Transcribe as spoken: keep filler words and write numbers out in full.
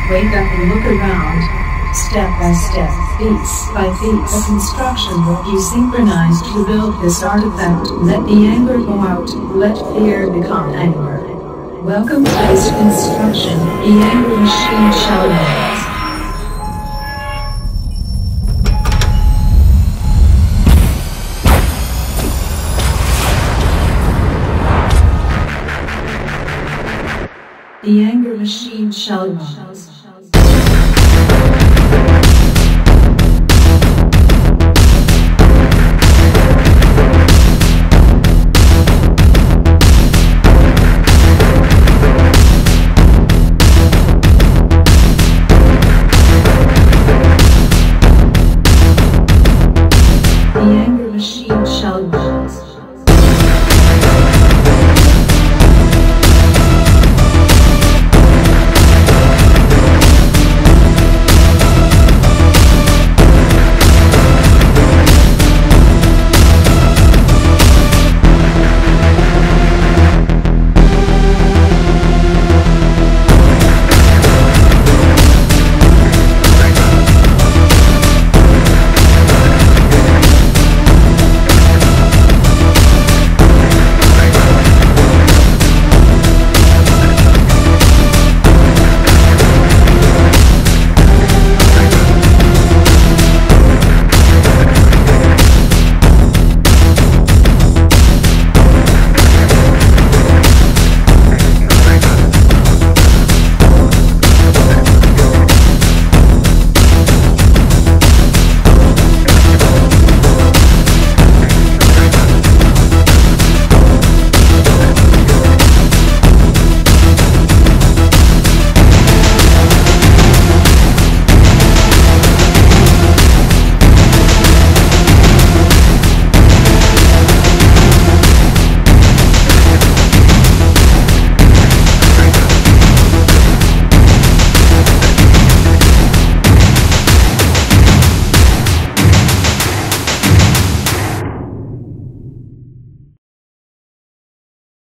Wake up and look around. Step by step, piece by piece, the construction will be synchronized to build this artifact. Let the anger go out, let fear become anger. Welcome to this construction, the anger machine shall rise. The anger machine shall rise.